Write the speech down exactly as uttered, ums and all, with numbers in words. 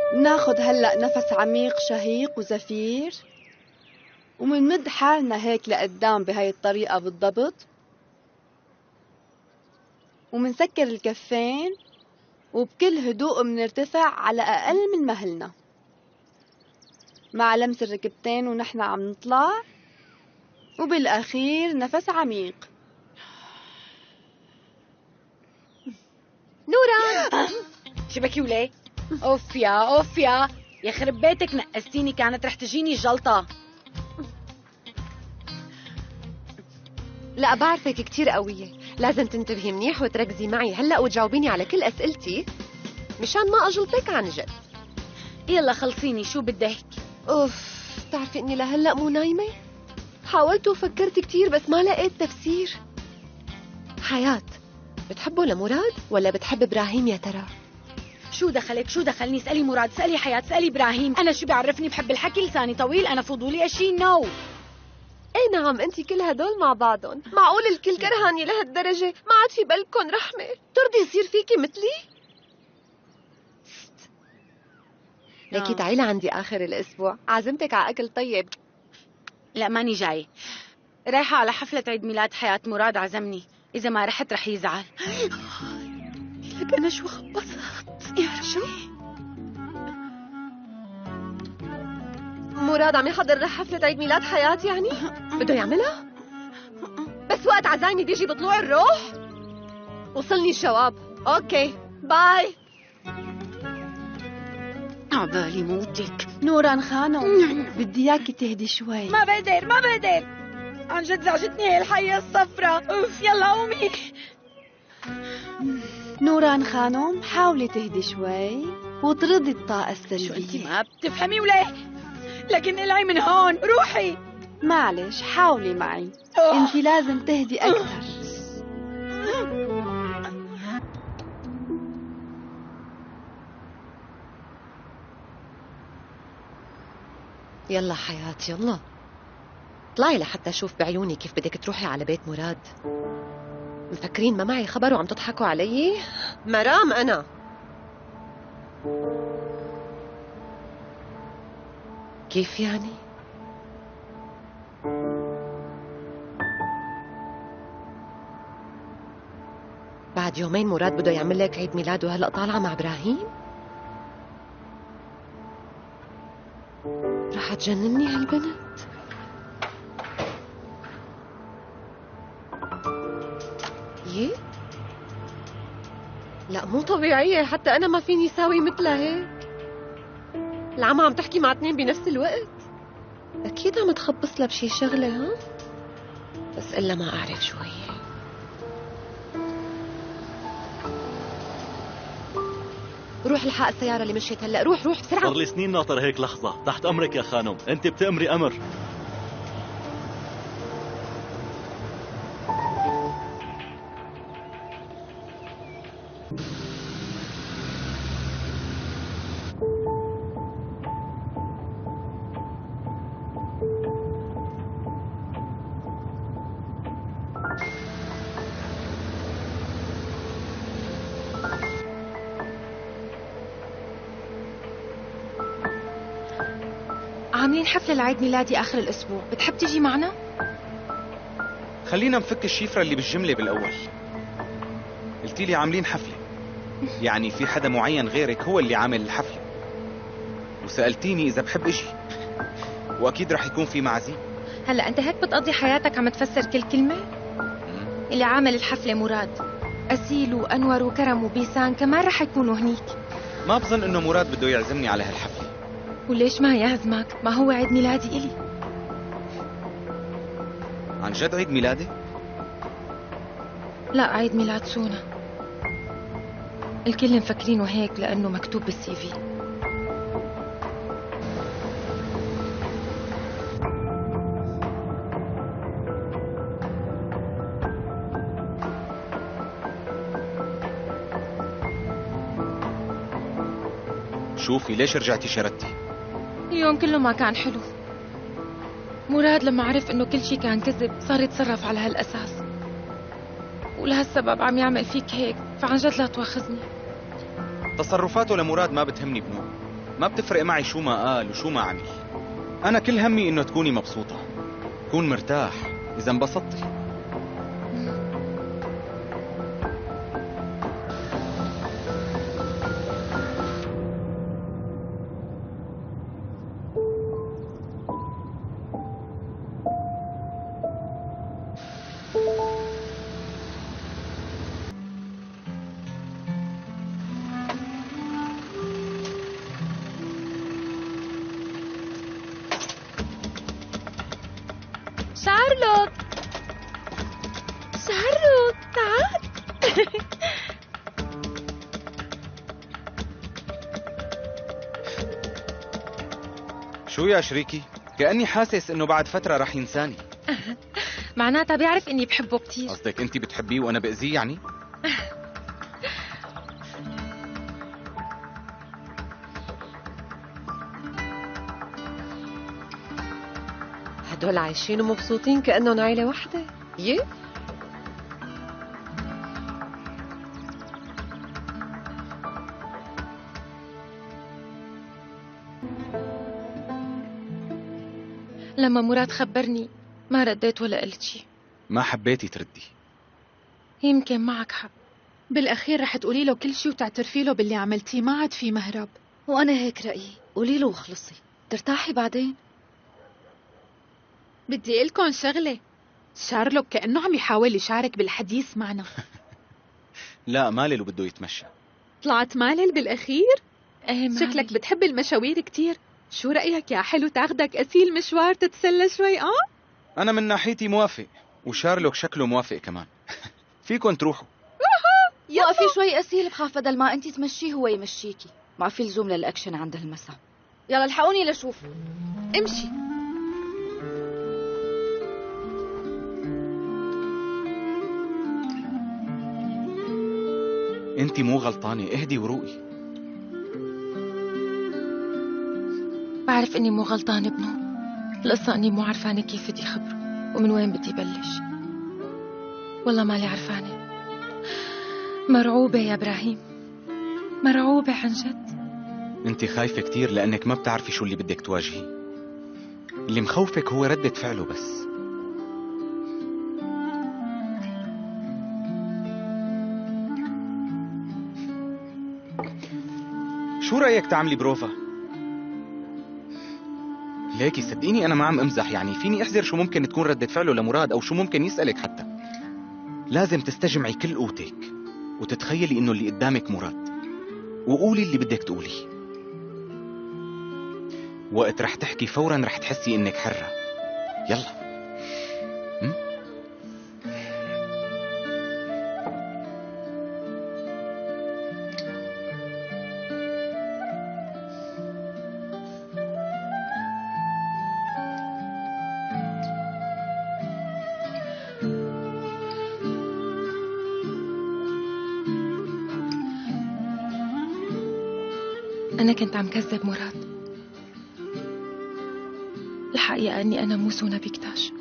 بناخد هلأ نفس عميق شهيق وزفير، ومنمد حالنا هيك لقدام بهاي الطريقة بالضبط، ومنسكر الكفين، وبكل هدوء منرتفع على أقل من مهلنا مع لمس الركبتين ونحن عم نطلع، وبالأخير نفس عميق. نوران شبكي وليه؟ اوف يا اوف يا يخرب بيتك، نقستيني، كانت رح تجيني جلطة. لا بعرفك كتير قوية، لازم تنتبهي منيح وتركزي معي هلأ وتجاوبيني على كل أسئلتي مشان ما أجلطك عن جد. يلا خلصيني، شو بدك؟ أوف، بتعرفي إني لهلأ مو نايمة؟ حاولت وفكرت كتير بس ما لقيت تفسير. حياة، بتحبه لمراد ولا بتحب إبراهيم يا ترى؟ شو دخلك؟ شو دخلني؟ اسألي مراد، اسألي حياة، اسألي إبراهيم. أنا شو بيعرفني؟ بحب الحكي، لساني طويل، أنا فضولي أشي نو. ايه نعم، انتي كل هدول مع بعضهم، معقول الكل كرهاني لهالدرجة؟ ما عاد في بالكم رحمة؟ ترضي يصير فيكي مثلي؟ ليكي تعي لعندي آخر الأسبوع، عازمتك على أكل طيب. لا ماني جاي، رايحة على حفلة عيد ميلاد حياة، مراد عزمني، إذا ما رحت رح يزعل. لك أنا شو خبصت يا شو؟ مراد عم يحضر حفلة عيد ميلاد حياة يعني؟ بده يعملها؟ بس وقت عزايمي بيجي بطلوع الروح؟ وصلني الجواب. اوكي باي. عبالي موتك. نوران خانم، بدي اياكي تهدي شوي. ما بقدر ما بقدر، عن جد زعجتني هي الحية الصفراء. اوف يلا قومي. نوران خانم، حاولي تهدي شوي وترضي الطاقة السلبية. شو انتي ما بتفهمي وليه؟ لكن العي من هون، روحي. معلش حاولي معي، أوه. انتي لازم تهدي اكثر. يلا حياة يلا، طلعي لحتى اشوف بعيوني كيف بدك تروحي على بيت مراد. مفكرين ما معي خبر وعم تضحكوا علي؟ مرام انا. كيف يعني؟ بعد يومين مراد بده يعمل لك عيد ميلاد وهلا طالعه مع ابراهيم؟ رح تجنني هالبنت. يي؟ لا مو طبيعية، حتى أنا ما فيني ساوي مثلها هيك. العمى عم تحكي مع اثنين بنفس الوقت، أكيد عم تخبص لها بشي شغلة. ها؟ بس إلا ما أعرف شو هي. روح الحق السيارة اللي مشيت هلا، روح روح بسرعة. صار لي سنين ناطر هيك لحظة. تحت أمرك يا خانم، أنت بتأمري أمر. عاملين حفلة لعيد ميلادي آخر الأسبوع، بتحب تيجي معنا؟ خلينا نفك الشفرة اللي بالجملة بالأول. قلتي لي عاملين حفلة، يعني في حدا معين غيرك هو اللي عامل الحفلة، وسألتيني إذا بحب إشي، وأكيد رح يكون في معزيم. هلأ أنت هيك بتقضي حياتك عم تفسر كل كلمة؟ اللي عامل الحفلة مراد، أسيل وأنور وكرم وبيسان كمان رح يكونوا هنيك. ما بظن إنه مراد بده يعزمني على هالحفلة. وليش ما يعزمك؟ ما هو عيد ميلادي إلي. عن جد عيد ميلادي؟ لا، عيد ميلاد سونا. الكل مفكرينه هيك لأنه مكتوب بالسي في. شوفي ليش رجعتي شردتي؟ اليوم كله ما كان حلو. مراد لما عرف انه كل شي كان كذب صار يتصرف على هالاساس، ولهالسبب عم يعمل فيك هيك، فعن جد لا تواخذني. تصرفاته لمراد ما بتهمني بنور، ما بتفرق معي شو ما قال وشو ما عمل. أنا كل همي إنه تكوني مبسوطة، كون مرتاح إذا انبسطتي. شارلوت شارلوت تعال. شو يا شريكي؟ كأني حاسس إنه بعد فترة رح ينساني. معناتها بيعرف اني بحبه كتير. قصدك أنت بتحبيه وأنا بأذيه يعني؟ هدول عايشين ومبسوطين كأنهم عيلة واحدة. يه لما مراد خبرني ما رديت ولا قلت شي. ما حبيتي تردي. يمكن معك حق. بالأخير رح تقولي له كل شي وتعترفي له باللي عملتيه، ما عاد في مهرب. وأنا هيك رأيي، قولي له وخلصي، ترتاحي بعدين. بدي أقلكن شغلة، شارلوك كأنه عم يحاول يشارك بالحديث معنا. لا مالل وبده يتمشى. طلعت مالل بالأخير؟ ايه مالل. شكلك بتحب المشاوير كتير. شو رأيك يا حلو تاخدك أسيل مشوار تتسلى شوي؟ آه أنا من ناحيتي موافق، وشارلوك شكله موافق كمان. فيكن تروحوا. وقفي شوي أسيل، بخاف بدل ما أنت تمشيه هو يمشيكي، ما في لزوم للأكشن عند هالمساء. يلا الحقوني لشوف. امشي. أنت مو غلطانة، اهدي وروقي. بعرف اني مو غلطانة ابنه. القصة اني مو عرفانة كيف بدي خبره ومن وين بدي بلش. والله مالي عرفانة. مرعوبة يا ابراهيم، مرعوبة عن جد. أنت خايفة كتير لأنك ما بتعرفي شو اللي بدك تواجهيه. اللي مخوفك هو ردة فعله بس. شو رأيك تعملي بروفا؟ ليكي صدقيني أنا ما عم أمزح، يعني فيني أحذر شو ممكن تكون ردة فعله لمراد أو شو ممكن يسألك حتى. لازم تستجمعي كل قوتك وتتخيلي إنه اللي قدامك مراد، وقولي اللي بدك تقوليه. وقت رح تحكي فورا رح تحسي إنك حرة. يلا. م? أنا كنت عم كذب مراد. الحقيقة أني أنا مو سونا بكتاش.